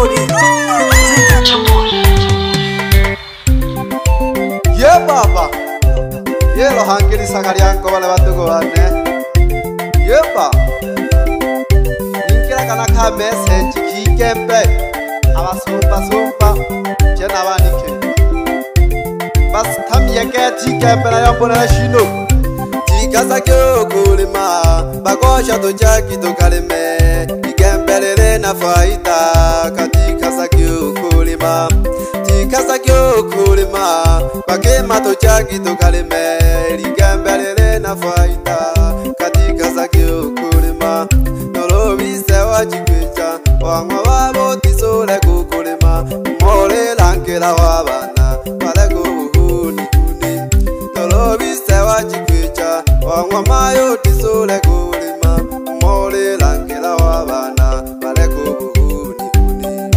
Ye baba, ye lo hangiri sakarianko wale batuko wane. Ye ba, ninkira kana ka message kikembe, abasumba jena banike. Bas tamye keti kembe na yambona na shino. Tikasa kyo kulima, bakosha to chaki to kalime. Ikembelele na faida, katika sakyo kulima. Tikasa kyo kulima, bakema to chaki to kalime. Ikembelele na faida, katika sakyo kulima. Nolo bise wachikwicha, wangwa wabo tisole kukulima. Mole lankela wabana, wale kuhuni huni. Nolo bise wachikwicha, wangwa mayo tisole kulima. Mole lankela wabana, wale kuhuni huni.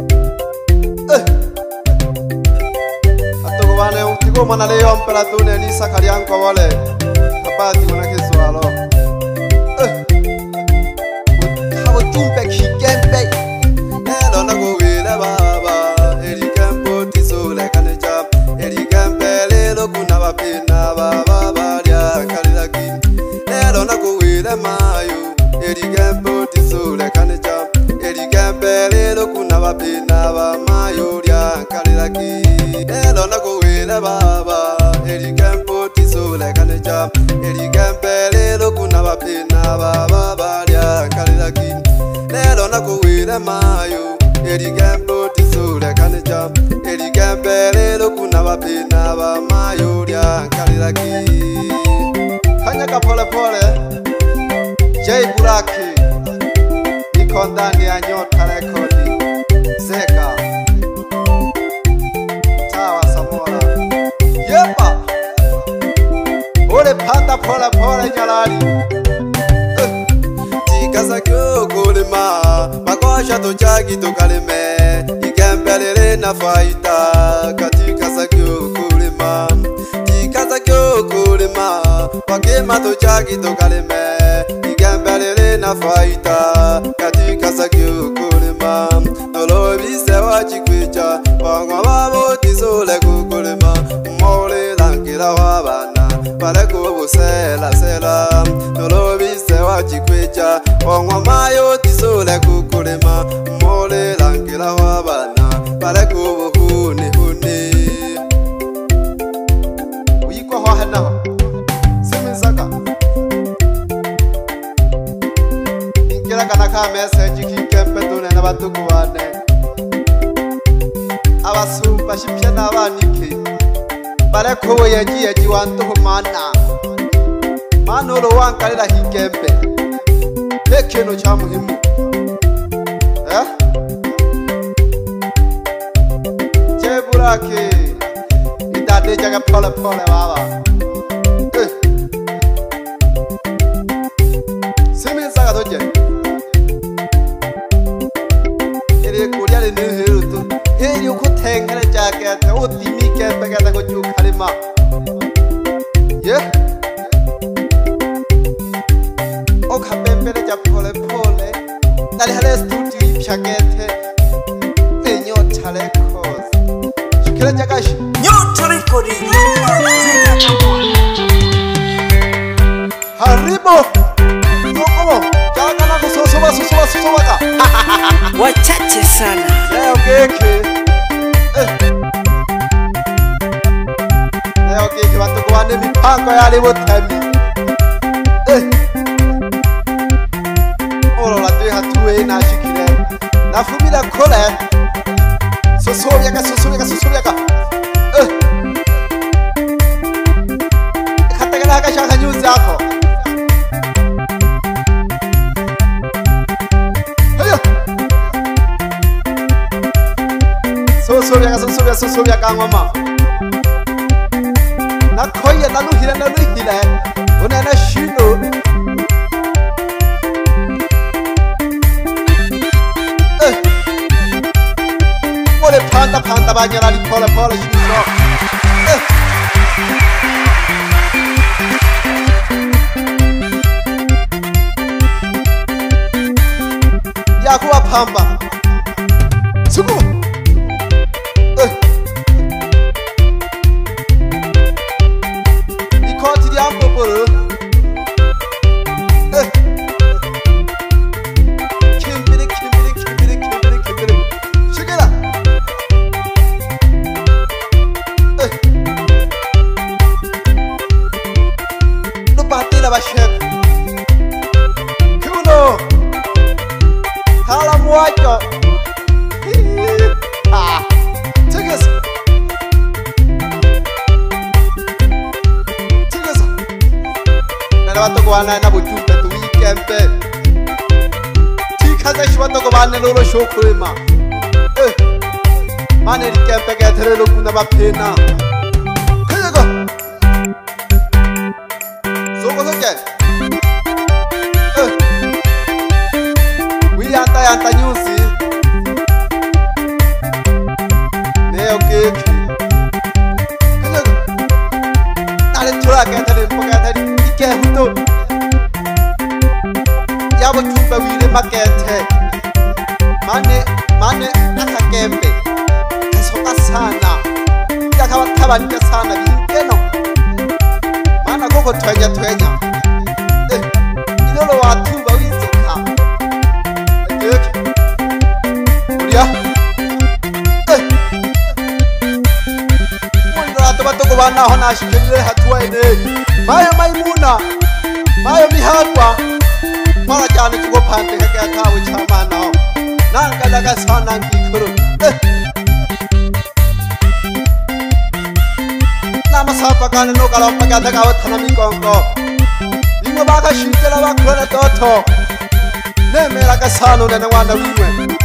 Atoko wane utiko manaleyo ampela tune ni sakarianko wale. Kapati wana kiswalo. Utabo tumpe kikembe. Nelo na kuwile baba. Eri kempo tisole kanecha. Eri kempe lelo kuna wapina baba balia kalilaki. Nelo na kuwile mayo. Eri kempo tisole kanecha. Eri kempe lelo kuna wapina baba mayo lia kalilaki. Nelo na kuwile baba. Eri kempo tisole kanecha. Eri kempe lelo kuna wapina baba balia kalilaki. Nelo na kuwile mayo. Eri kempo tisole kanecha. Eri kempe lelo kuna wapina baba mayo lia kalilaki. Kanyaka pole pole. Jay Buraki. Niko ndani ya Nyota Rekodi. Zeka Tawa Samora. Yepa Ole panda pole pole jalali. Tikasa kyo kulima, bakosha to chaki to kalime. Ikembelele na faida, katika sakyo kulima. Tikasa kyo kulima, bakema to chaki to kalime. Ikembelele na faida, katika sakyo kulima. Nolo bise wachikwicha, wangwa wabo tisole kukulima. Mole lankila wabana, pale kubusela sela. Nolo bise wachikwicha, wangwa mayo tisole kukulima. Mole lankila wabana, pale kubuhuni huni. Uyikwa hoa hena Simizaka Ninkira kanaka message kikempe tune na batuku wane. Abasumba shipya n'abanike bareko yagiye jiwantuho mana manolo wankalira hikembe ekeno cha muhimu Jeburake idade jaga pole pole baba Simizaga doje ere kuria le neheruto heri ukutengere jakete utimike pegata ko jukalima ye okapembele ja pole pole dali hale studio ipyagete Nyota Records shikira jagashi Nyota Records haribo Yoko jagana kusosoba ka wachache sana leo keke leo keke watu wane mipango yale botami olo la tue hatue na shikire na fumila kole sosobya ka katagala ka shaka news yako sosobya ka ngoma nakoye naluhira unena shino ole panda banyara li pole shino yakuwa pamba wana na bujumbe tu weekend kaza shwato ko bane lolo shokrema mane dikempe ke thre lo kuna ba phena khaya go soko soke wi yanta nyusi ne okay khaya go tale thura ke thre poka thari ike huto yabo tumba wile makethe mane akakembe kasoka sana yakawathabanika sana bikeno mana koko twenya ilolo wathuba wizoka ngeke uria mwana atobato ko bana hona shikele hatwa ine mayo maimuna mayo mihagwa mara jane tuko phante ke thawe chamana nanga laga sana ngikuru nama sapa kana no kala paga daga wathana mi kongo ingo baga shitela ba khona toto ne mera ka sano ne wana wiwe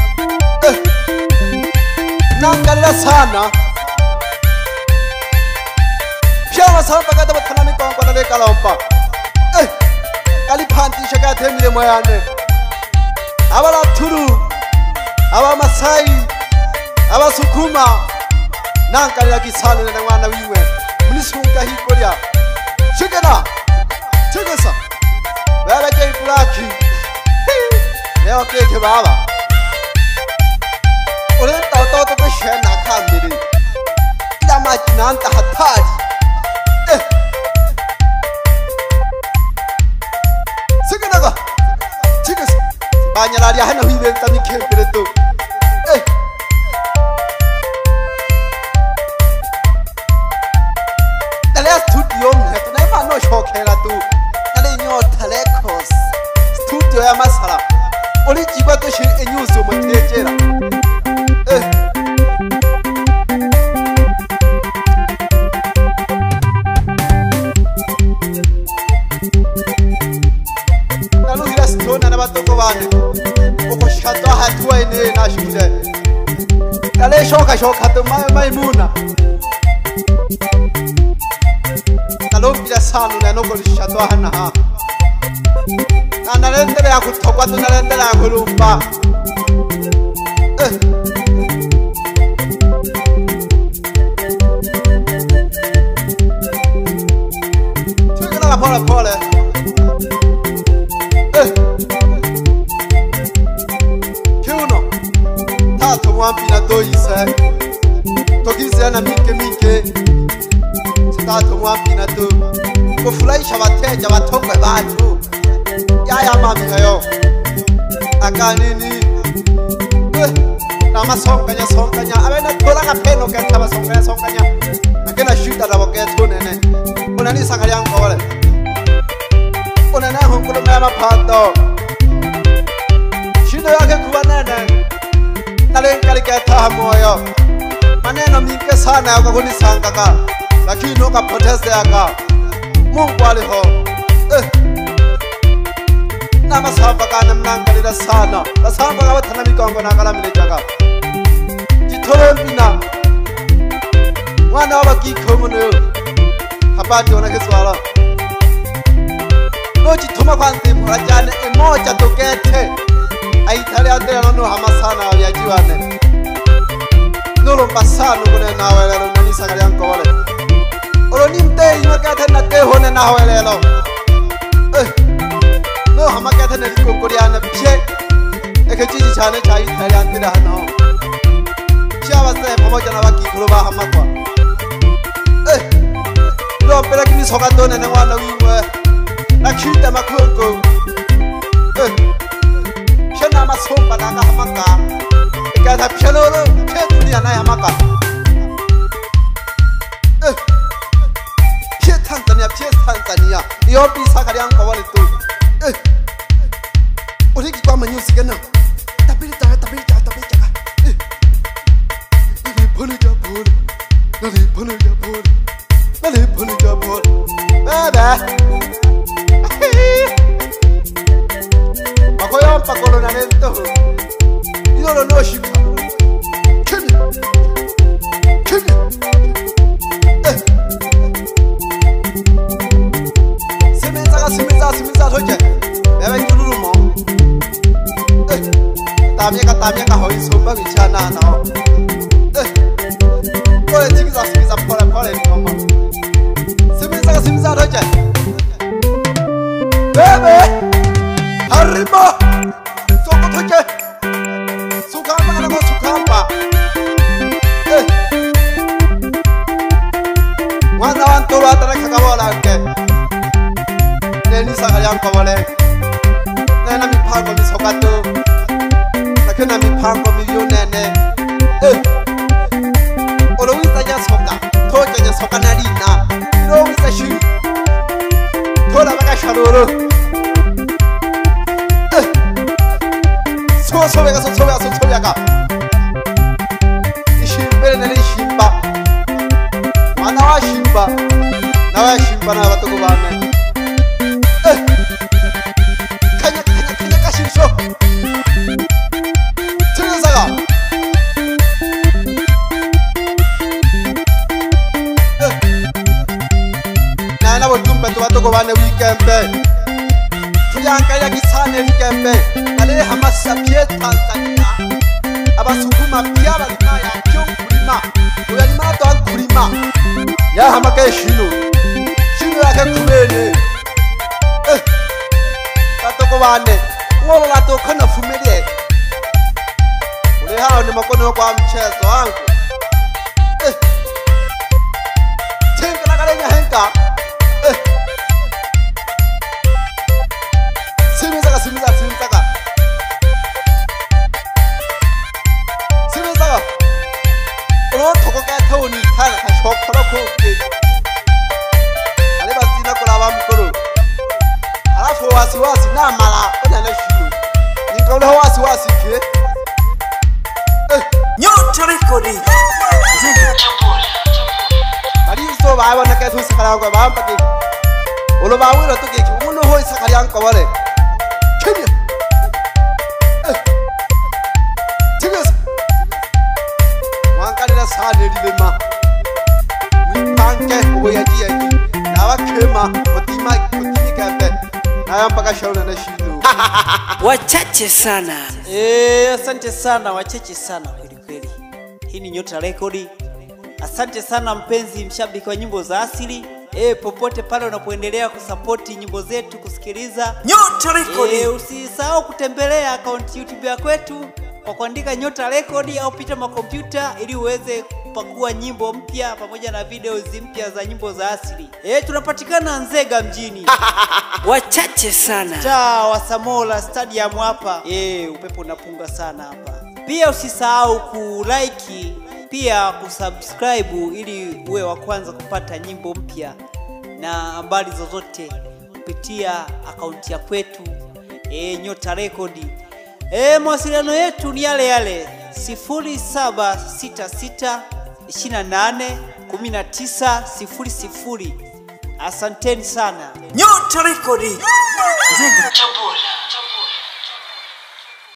nanga la sana pya sapa paga da wathana mi kongo na le kala umpa kali phanti shaka themile moyane abala thuru aba Masai aba Sukuma nanka ya kisalo ne wana wiwe mnisunga hikoria shikena chigesa baba ke plaki leo keke baba ole toto ko shena khamiri ila machinanta hatari shikena go chigesa banyala ya hana wiwe tani kempere to shokela tu ale nyota lekos studio ya masala oli jigwa to shi enyuso mutejera nalo hira stona na batoko bane oko shato hatwa ine na shuje ale shoka to maimuna Lombia sanu na noko lishato hana ha analendele ya kutokwa tunalendele ya kulumba Chukina la pole Kiuno Tato mwampi na doise Tokizia na mike Tato mwampi na do kufurahisha wateja watokwe watu yaya mami hayo akanini na masonganya abena tola kapeno kenta basonganya akena shida la boketo nene unani sangalia ngole unana honkulo mama pando shida yake kuwa nene nale keta moyo maneno mingi sana yako kunisangaka lakini noka protest yaka Mungu aliho nama samba kana mnangalira sana basamba kabathana mikongo nakalamile jaka jitolembina mwana wabakikhomuno habati ona keswala no jithoma kwanze murajane emoja tokethe aithale andela no hamasana yajiwane nolo pasano kune nawelelo nanisa kalyanko wale Oroni mte imakatha na te hone na hawelelo no hamakatha na kokoriana phe ekejiji chane chai thari antira hano chawase pamoja na baki kuloba hamakwa no pela kini soka tone na wana wiwe na khita makhonko shana masomba na hamaka ekatha phelolo phe dunia na hamaka Tanzania iyo bisa kali yanko wale tu uriki kwa manyusi kana tapita pole baba chana nao. Pole sikiza pole ni mama. Simiza roja. Bebe. Haribo. Soko toke. Sukamba. Mwana wantoro atara kakabola ke. Neni sakalian kabole. Nena mipango misokato. Nakena mipango milionene. Olowisa ya soka. Toja ya soka narina. Olowisa shi. Tola baka sharoro. Sobeaga. Ishimbele nene shimba. Mwana wa shimba. Nawa shimba na batoko bane. Kanya kashisho. Tirizaga. Nana botumbe to batoko bane weekend. Tuyanka ya gisane weekend. Ale hamasa pie Tanzania. Abasukuma pia balima ya kyo kulima. Uyalima to kulima. Ya hamake shino yake kumene. Batoko bane. Uwo bato kana fumelie. Ule hao ni makono kwa mchezo wangu. Tenga na galenya henka. Simizaga. Ulo toko ka toni tala ka shokoro ko ke. Ale basina ko laba mukoro. Alafu wasiwasi na mala ona na shiro. Nikaula wasiwasi ke. Nyota Record. Marizo baba na ka tu sakala ko baba ke. Ulo bawo ro to ke uno hoy sakali an ko wale. Kenya. Sane dilema wipanke oyaji na wakema otima kambe na mpaka shauri na shindo Wachache sana. Asante sana, wachache sana kweli. Hii ni Nyota Record. Asante sana mpenzi mshabiki wa nyimbo za asili. Popote pale unapoendelea kusupporti nyimbo zetu, kusikiliza Nyota Record. Usisahau kutembelea account YouTube ya kwetu kwa kuandika Nyota Record au pita makompyuta ili uweze kupakua nyimbo mpya pamoja na videos mpya za nyimbo za asili. Tunapatikana Nzega mjini. Wachache sana. Wa Samola Stadium hapa. Upepo unapunga sana hapa. Pia usisahau kulike, pia kusubscribe ili uwe wa kwanza kupata nyimbo mpya na habari zozote kupitia akaunti ya kwetu Nyota Record. Mawasiliano yetu ni yale 0766 28 19 00. Asanteni sana. Nyota Record. Nzega.